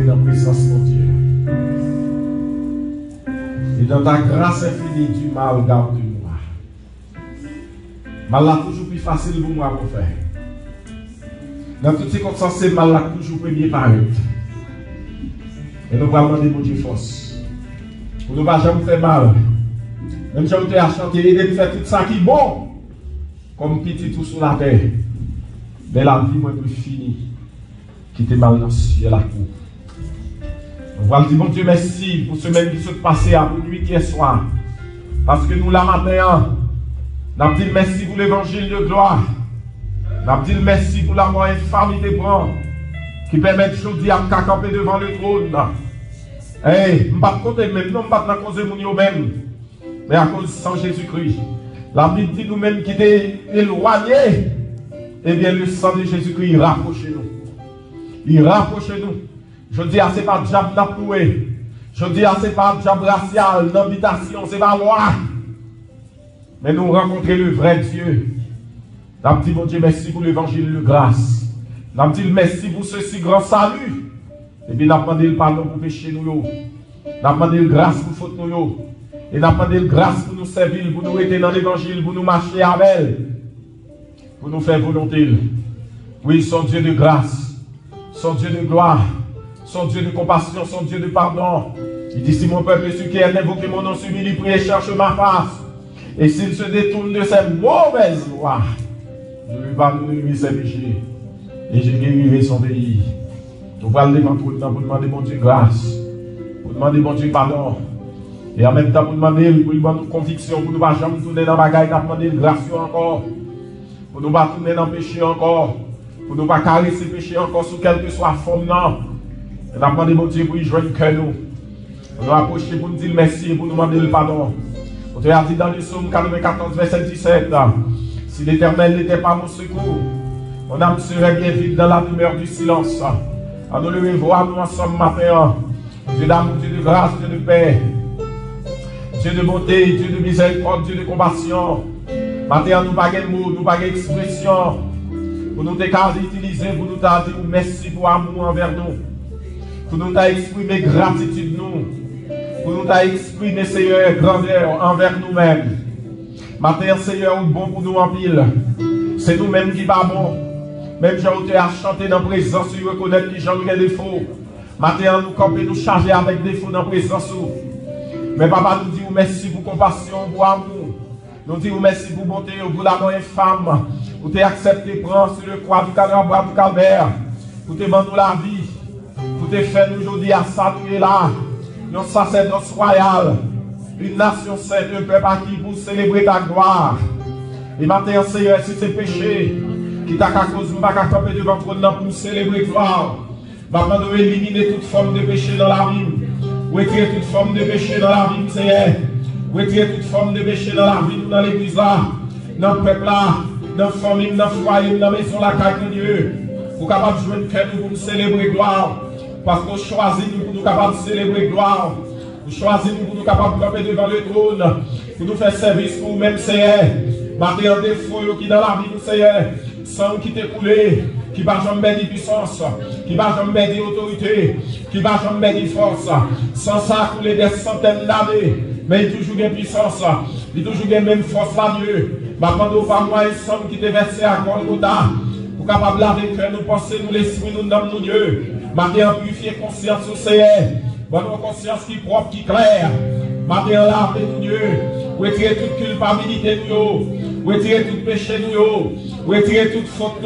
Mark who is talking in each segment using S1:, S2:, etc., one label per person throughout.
S1: entrer dans la présence de Dieu. Et dans ta grâce infinie, du mal garde moi. Mal là toujours plus facile pour moi pour faire. Dans toutes ces circonstances, c'est mal là toujours premier paraître. Et nous allons demander mon Dieu force. Pour ne pas jamais faire mal. Même si on te a chanté et de faire tout ça qui est bon. Comme petit tout sur la terre. Mais la vie, moi, plus finie. Qui te mal dans le ciel la cour. On va dire, mon Dieu, merci pour ce même qui s'est passé à minuit hier soir. Parce que nous, la matin, nous avons dit merci pour l'évangile de gloire. Nous avons dit merci pour l'amour infâme des bras. Qui permet de choisir à camper devant le trône. Hey, je ne vais pas compter même, non, je ne vais pas cause de mon même. Mais à cause de sang Jésus-Christ. La Bible dit nous-mêmes qui étaient éloignés. Eh bien, le sang de Jésus-Christ, il rapproche nous. Il rapproche nous. Je dis, ce n'est pas le diable d'aploué. Je dis, ce n'est pas le diable racial, d'invitation, c'est pas loi. Mais nous rencontrer le vrai Dieu. Nous avons dit, mon Dieu, merci pour l'évangile de grâce. Nous avons dit, merci pour ce si grand salut. Et puis, nous avons demandé le pardon pour pécher nous. Nous avons demandé la grâce pour faute nous. Et nous avons demandé la grâce pour nous servir, pour nous aider dans l'évangile, pour nous marcher avec elle. Pour nous faire volonté. Oui, son Dieu de grâce, son Dieu de gloire, son Dieu de compassion, son Dieu de pardon. Il dit, si mon peuple est qui est invoqué mon nom, s'humilie, prie et cherche ma face. Et s'il se détourne de ses mauvaises lois, je lui pardonne lui ses péchés. Et je guérirai son pays. Nous allons devant tout le temps pour demander mon Dieu grâce, pour demander mon Dieu pardon. Et en même temps pour demander pour lui demander conviction, pour ne pas jamais tourner dans la bagaille, pour demander grâce encore. Pour ne pas tourner dans le péché encore. Pour ne pas caresser le péché encore sous quelle que soit la forme. Et nous demandons mon Dieu pour y joindre que nous. Pour nous approcher, pour nous dire merci et pour nous demander le pardon. On te a dit dans le psaume 94, verset 17. Si l'Éternel n'était pas mon secours, mon âme serait bien vide dans la demeure du silence. À nous lever voir nous ensemble matin. Dieu d'amour, Dieu de grâce, Dieu de paix. Dieu de bonté, Dieu de miséricorde, Dieu de compassion. Matin, nous n'avons pas de mots, nous n'avons pas d'expression. Pour nous utiliser, pour nous dire merci pour l'amour envers nous. Pour nous exprimer gratitude nous. Pour nous exprimer, Seigneur, grandeur envers nous-mêmes. Matin, Seigneur, bon pour nous en pile. C'est nous-mêmes qui va bon. Même si on a chanté dans la présence, nous reconnaître que j'en ai des défauts. Matin, nous camper, nous charger avec des défauts dans la présence. Mais papa nous dit merci pour compassion, pour amour. Nous disons merci pour bonté, pour l'amour infâme. Pour t'accepter, prendre sur le croix du calvaire. Pour te demander la vie. Pour te faire aujourd'hui à ça, nous là. Nous sacerdoce royal. Une nation sainte, un peuple acquis pour célébrer ta gloire. Et maintenant, Seigneur, si c'est péché, qui t'a qu'à cause de ma camper devant ton nom pour célébrer gloire. Maintenant, nous éliminer toute forme de péché dans la vie. Retirer toute forme de péché dans la vie, Seigneur. Retirer toute forme de péché dans la vie, dans l'église là, dans le peuple là, dans la famille, dans le foyer, dans la maison, la caille de Dieu. Pour capable de jouer le cœur pour nous célébrer gloire. Parce qu'on choisit nous pour nous capables de célébrer gloire. Nous choisissons nous pour nous capables de camper devant le trône. Pour nous faire service pour nous-mêmes, Seigneur. Malgré un défaut qui dans la vie, nous, Seigneur. Sans qui t'est coulé, qui va jamais de puissance, qui va jamais d'autorité, qui va jamais de force. Sans ça, couler des centaines d'années. Mais il y a toujours une puissance, il y a toujours une même force là, Dieu. Maintenant, nous avons moi et somme qui t'est versé à Golgotha. Pour capable laver le cœur, nous penser, nous l'esprit, nous donnons nous Dieu. Maintenant, purifier conscience au Seigneur. Bonne conscience qui est propre, qui est claire. Maintenant, laver nous Dieu. Retirer toute culpabilité nous. Retirer tout péché nous. Retirer toute faute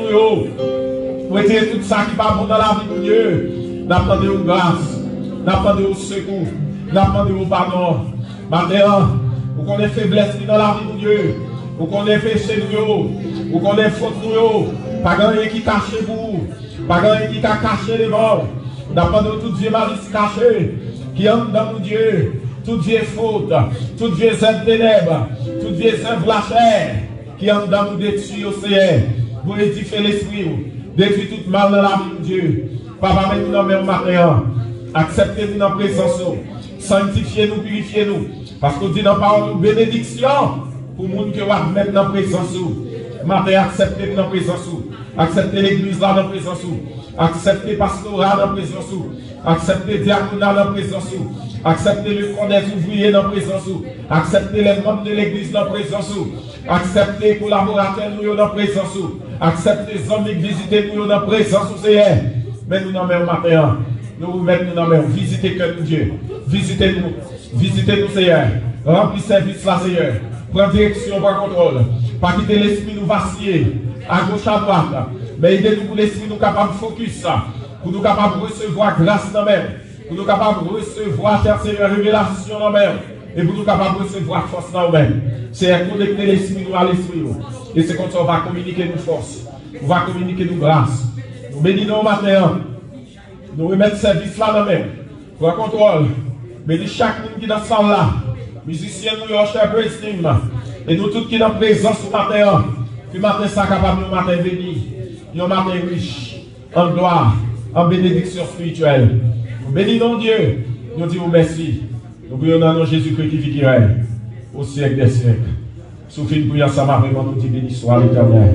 S1: nous. Retirer tout ça qui va bon dans la vie de Dieu. N'attendez aux grâces. N'attendez au secours. N'attendez au pardon. Maintenant, vous connaissez faiblesse dans la vie de Dieu. Vous connaissez péché nous. Vous connaissez faute nous. Pas grand qui cache vous. Pas grand qui a caché les morts. N'attendez tout Dieu malice caché. Qui entre dans nous Dieu. Tout Dieu faute. Tout Dieu c'est ténèbres. Tout Dieu c'est la chair. Qui entre dans nous détruire au Seigneur. Vous édifiez l'esprit. Détruire tout mal dans la vie de Dieu. Papa, maintenant même matin. Acceptez-nous dans la présence. Sanctifiez-nous, purifiez-nous. Parce qu'on dit dans la parole bénédiction pour les gens qui vont mettre dans la présence. Matin, acceptez-nous dans la présence. Acceptez l'église là dans la présence. Acceptez pastoral dans la présence. Acceptez diaconal dans la présence. Acceptez le corps des ouvriers dans la présence. Acceptez les membres de l'église dans la présence. Acceptez les collaborateurs dans la présence. Acceptez les hommes qui visitent nous dans la présence, Seigneur. Mais nous n'en mettons matin. Nous vous mettons dans la main. Visitez que nous, Dieu. Visitez-nous. Visitez-nous, Seigneur. Remplis service là, Seigneur. Prends direction, prends contrôle. Pas quitter l'esprit nous vaciller à gauche, à droite. Mais aidez-nous pour l'esprit nous capable de focus. Pour nous capables de recevoir grâce dans la main. Pour nous capables de recevoir, cher Seigneur, révélation dans la main. Et pour nous capables de recevoir force dans la main. C'est connecter l'esprit nous à l'esprit. Et c'est comme ça qu'on va communiquer nos forces. On va communiquer nos grâces. Nous bénissons matin. Nous remettons service là dans la main. Pour contrôle. Bénis chaque monde qui est dans cette salle là. Musiciens, nous, cher Presting. Et nous tous qui sont en présence ce matin. Puis matin, ça capable de matin béni. Un matin riche. En gloire. En bénédiction spirituelle. Nous bénissons Dieu. Nous disons merci. Nous prions dans Jésus-Christ qui vit qui règne au siècle des siècles. Sous une prière, ça m'a vraiment nous dit béni soit l'Éternel.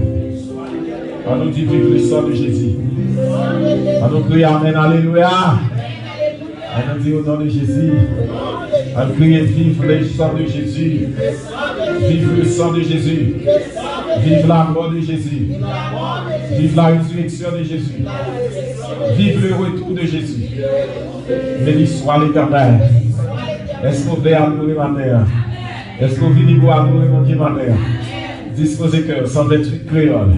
S1: On nous dit vive le sang de Jésus. On nous crie Amen, Alléluia. On nous dit au nom de Jésus. On nous crie vive le sang de Jésus. Vive le sang de Jésus. Vive la mort de Jésus. Vive la résurrection de Jésus. Vive le retour de Jésus. Béni soit l'Éternel. Est-ce qu'on veut adorer ma mère? Est-ce qu'on vient pour adorer mon Dieu ma mère? Disposez cœur, 128 créoles.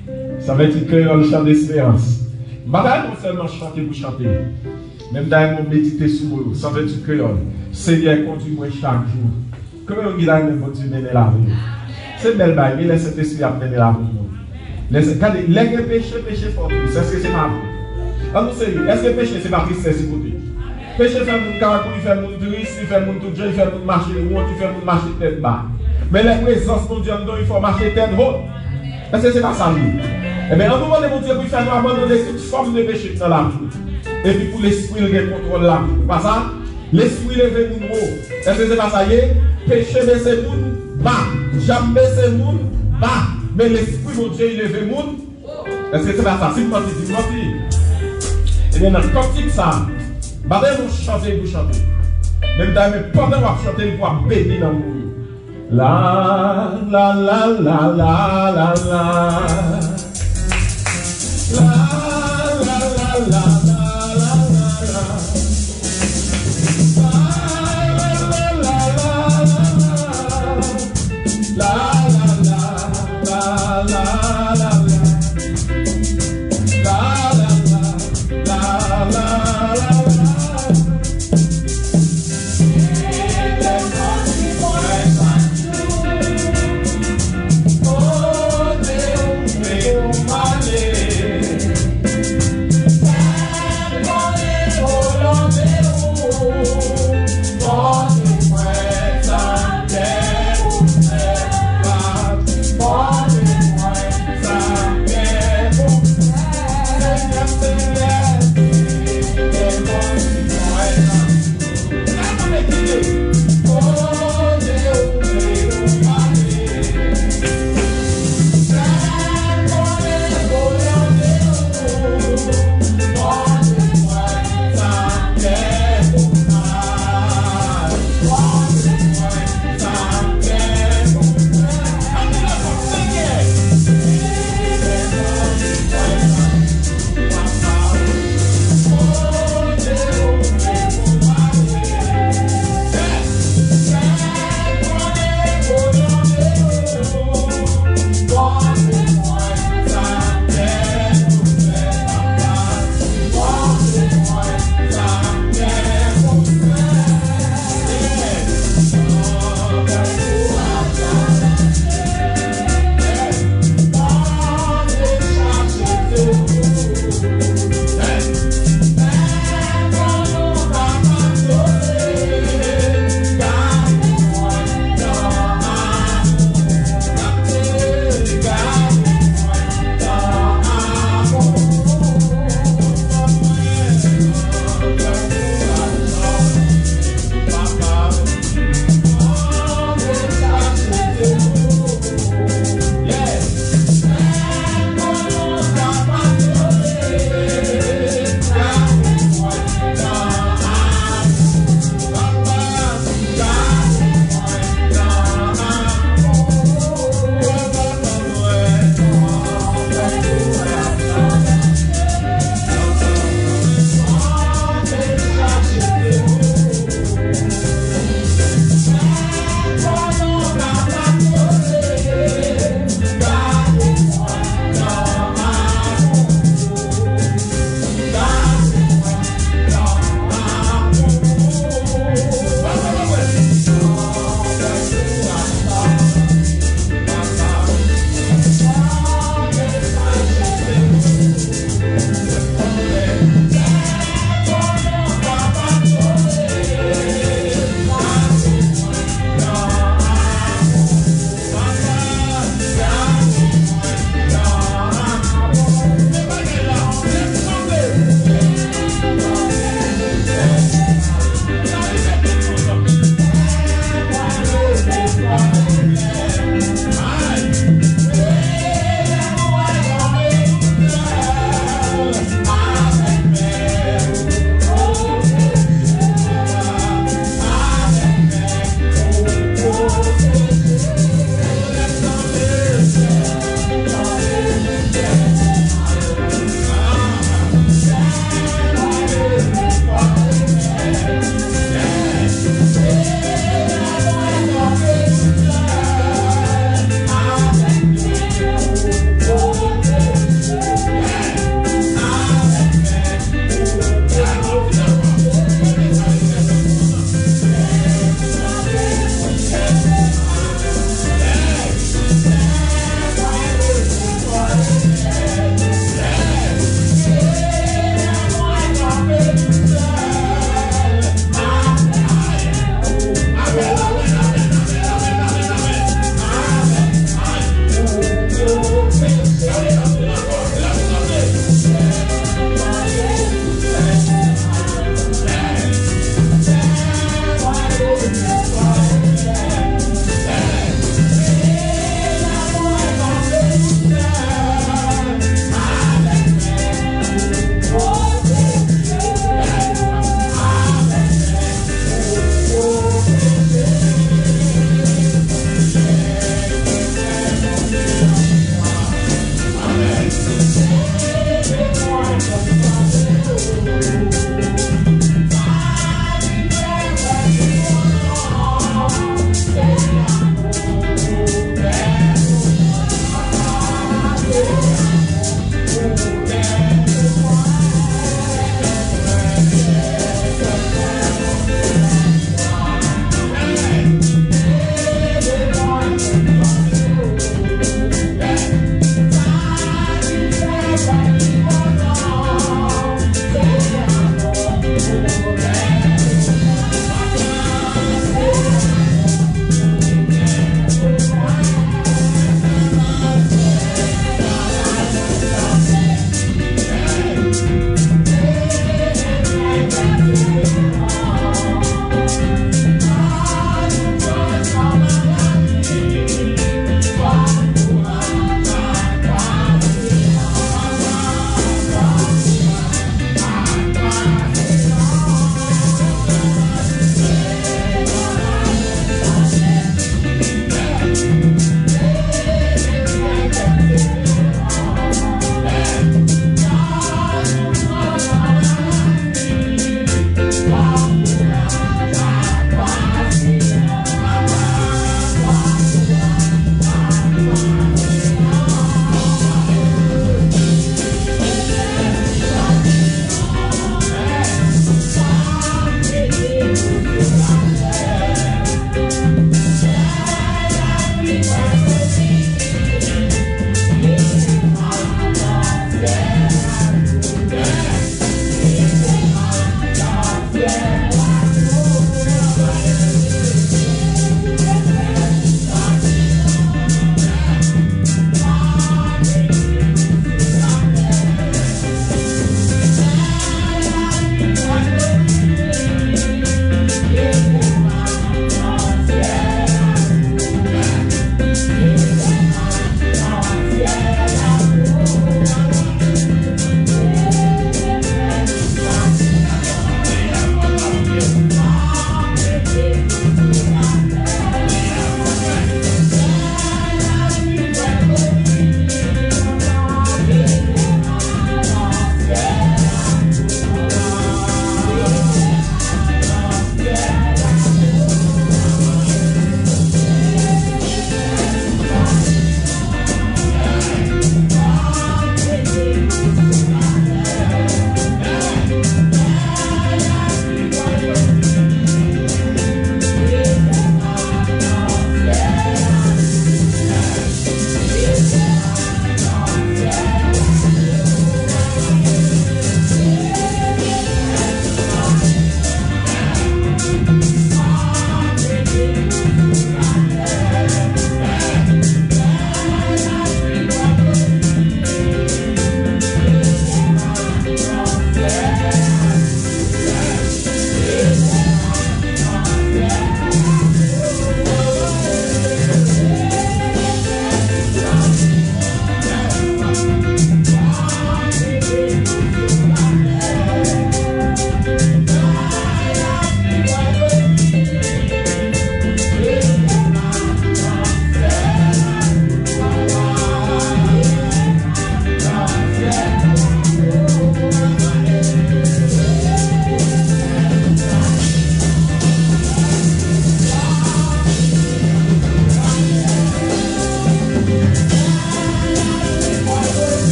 S1: 128 créoles, chant d'espérance. Madame, non seulement chanter pour chanter. Même d'ailleurs, méditer sur vous. 128 créoles. Seigneur, conduis-moi chaque jour. Comment on dit là, mon Dieu, mener la vie? C'est belle baille, mais laissez cet esprit à mener la vie. Regardez, les péchés fort. Est-ce que c'est ma vie? Alors, sérieux, est-ce que le péché, c'est ma tristesse pour toi? Péché fait mon caractère, il fait mon triste, il fait mon tout jeune, il fait mon marcher haut, il fait mon marcher tête bas. Mais la présence de Dieu, il faut marcher tête haute. Est-ce que c'est pas ça, lui? Eh bien, en moment de mon Dieu, il fait nous abandonner toute forme de péché dans la vie. Et puis pour l'esprit, il contrôle la vie. Pas ça? L'esprit levé mon haut. Est-ce que c'est pas ça? Péché baissé mon bas. Jamais baissé mon bas. Mais l'esprit, mon Dieu, il levé mon. Est-ce que c'est pas ça? Si vous mentez, eh bien, dans le cantique, ça. Badé vous chantez, vous chantez. Même pendant que vous chantez, vous pouvez bénir dans le monde. La la la la la la la. La la la la la la la. La la la la la.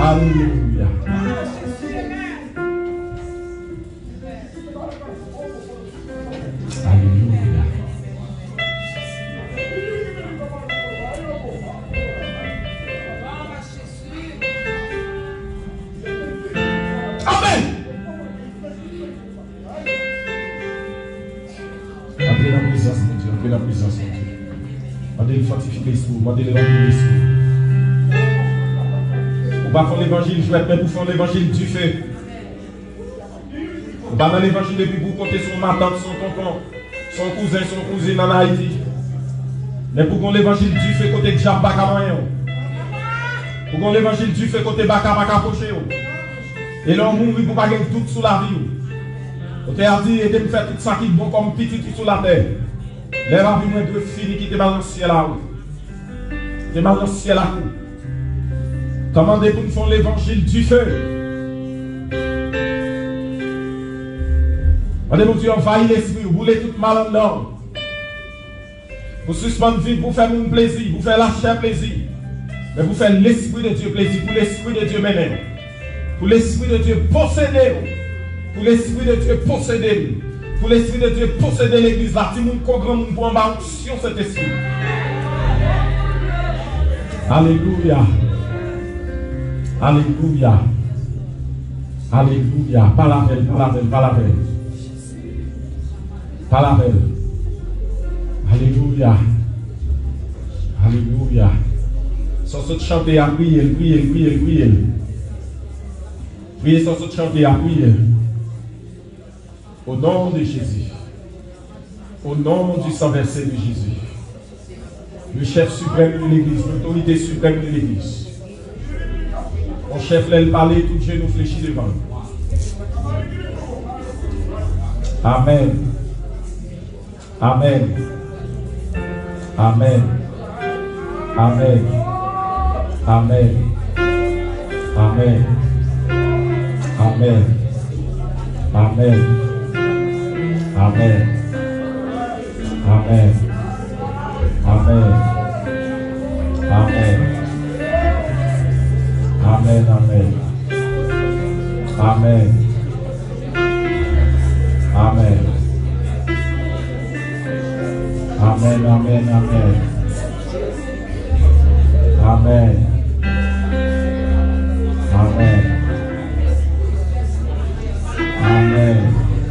S1: Alléluia. Alléluia. Amen. Entrez dans la présence de Dieu. Entrez dans la présence de Dieu. Demandez de fortifier l'esprit. Demandez de remplir l'esprit. Ou pas faire l'évangile jouet, mais pour faire l'évangile du feu. Ou pas dans l'évangile et puis pour compter son ma tante, son tonton, son cousin, son cousine en Haïti. Mais pour qu'on l'évangile du feu côté Jab Baka Mayan. Pour qu'on l'évangile du feu côté Baka Baka Poché. Et là on mourit pour pas gagner tout sous la vie. On t'a dit et de me faire tout ça qui est bon comme petit tout sous la terre. Les va venir de finir qui te mal dans le ciel là. Te mal dans le ciel là. Commandez pour nous faire l'évangile du feu. Demandez mon Dieu, envahir l'esprit, vous voulez tout mal en dedans. Pour suspendre vie, pour faire mon plaisir, pour faire la chair plaisir. Mais pour faire l'esprit de Dieu plaisir, pour l'esprit de Dieu mener. Pour l'esprit de Dieu posséder. Pour l'esprit de Dieu posséder. Pour l'esprit de Dieu posséder l'église là. Si nous comprend pour en bas sur cet esprit. Alléluia. Alléluia. Alléluia. Pas la veille, pas la veille, pas la veille. Pas la veille. Alléluia. Alléluia. Sans se chanter à prier, prier, prier, prier. Priez sans se chanter à prier. Au nom de Jésus. Au nom du sang versé de Jésus. Le chef suprême de l'église, l'autorité suprême de l'église. Mon chef l'a parlé, tout Dieu nous fléchit devant. Amen. Amen. Amen. Amen. Amen. Amen. Amen. Amen. Amen. Amen. Amen. Amen. Amen, amen. Amen. Amen. Amen, amen, amen. Amen. Amen. Amen.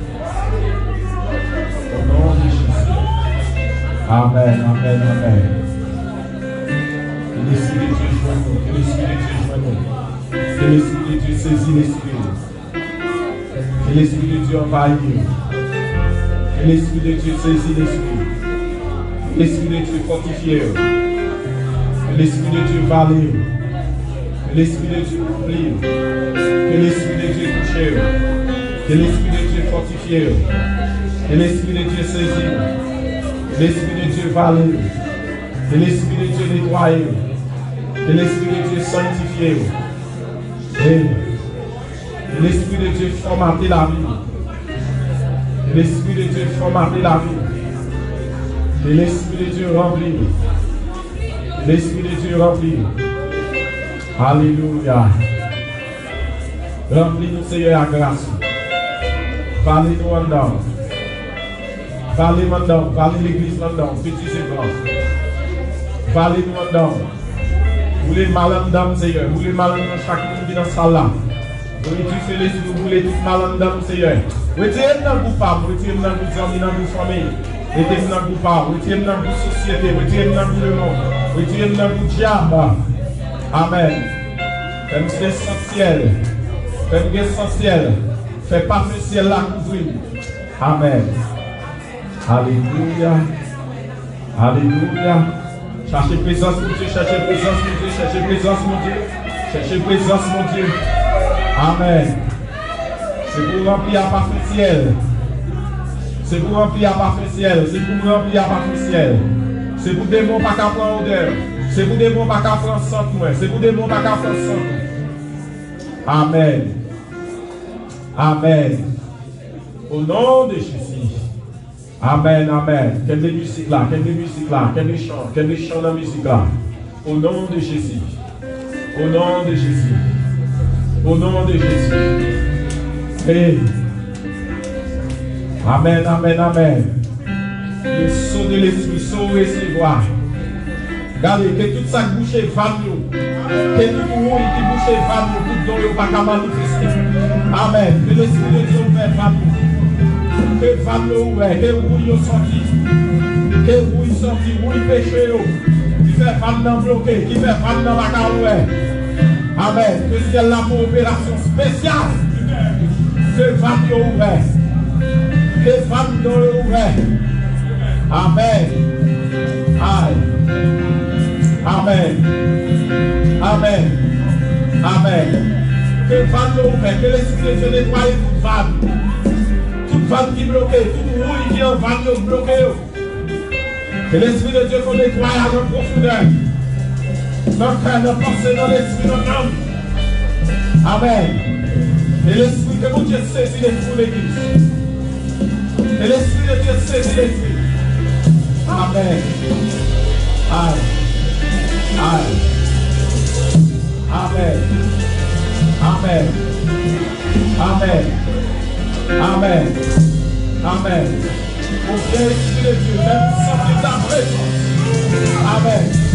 S1: Au nom de Jésus. Amen, amen, amen. Que l'Esprit de Dieu joue nous. Que l'Esprit de Dieu joue nous. Que l'Esprit de Dieu saisit l'Esprit. Que l'Esprit de Dieu envahit. Que l'Esprit de Dieu saisit l'Esprit. Que l'Esprit de Dieu fortifie. Que l'Esprit de Dieu valide. Que l'Esprit de Dieu oublie. Que l'Esprit de Dieu touche. Que l'Esprit de Dieu fortifie. Que l'Esprit de Dieu saisit. Que l'Esprit de Dieu valide. Que l'Esprit de Dieu nettoie. Que l'Esprit de Dieu sanctifie. Que l'Esprit de Dieu formate la vie. Que l'Esprit de Dieu formate la vie. Que l'Esprit de Dieu remplit. Que l'Esprit de Dieu remplit. Alléluia. Remplis-nous, Seigneur, à grâce. Parlez-nous en dedans. Parlez-nous en dedans. Parlez l'église en dedans. Petits et grands. Parlez-nous en dedans. Vous voulez mal en dedans, Seigneur. Vous voulez mal en dedans, chaque monde qui est dans la salle là. Vous voulez tout faire l'esprit. Vous voulez tout mal en dedans, Seigneur. Retirez-nous dans le groupe, retirez-nous dans nos amis, dans nos familles. Retirez-nous dans le groupe, retirez-nous dans notre société. Retirez-nous dans le monde. Retirez-nous dans le diable. Amen. Faites-nous essentiel. Faites-nous essentiel. Faites pas le ciel là couvrir. Amen. Alléluia. Alléluia. Cherchez présence, mon Dieu. Cherchez présence, mon Dieu. Cherchez présence, mon Dieu. Cherchez présence, mon Dieu. Amen. C'est pour remplir à parfait ciel. C'est pour remplir à parfait ciel. C'est pour remplir à parfait ciel. C'est pour des mots pas qu'à prendre odeur. C'est pour des mots pas qu'à prendre sang. C'est pour des mots pas qu'à prendre sang. Amen. Amen. Au nom de Jésus. Amen, amen. Quelle est musique là, quelle est musique là, quel est chant dans la musique là. Au nom de Jésus. Au nom de Jésus. Au nom de Jésus. Et amen, amen, amen. Le saut de l'esprit, saut recevoir. Regardez, que tout ça bouche est vannou. Que tout le monde qui bouche est vannou, tout dont le pas manifester. Amen. Que l'esprit de Dieu ouvert vannou. Que vannou ouvert, que rouille sorti. Que rouille sorti, rouille péché. Qui fait vannou bloqué, qui fait vannou la carouette. Amen. Que c'est là pour opération spéciale. Que vannou ouvert. Que vannou ouvert. Amen. Amen. Amen. Amen. Amen. Que vanne ouvert, que l'esprit de Dieu nettoie toute vanne. Toute vanne qui est bloquée, toute rouille qui est en vanne bloquée. Que l'esprit de Dieu faut nettoyer à notre profondeur. Notre cœur, notre pensée, dans l'esprit, notre âme. Amen. Et l'esprit que mon Dieu saisit l'esprit de l'église. Et l'esprit de Dieu saisit l'esprit. Amen. Amen. Amen. Amen. Amen. Amen. Amen. Au Dieu de Dieu, même sans ta présence. Amen.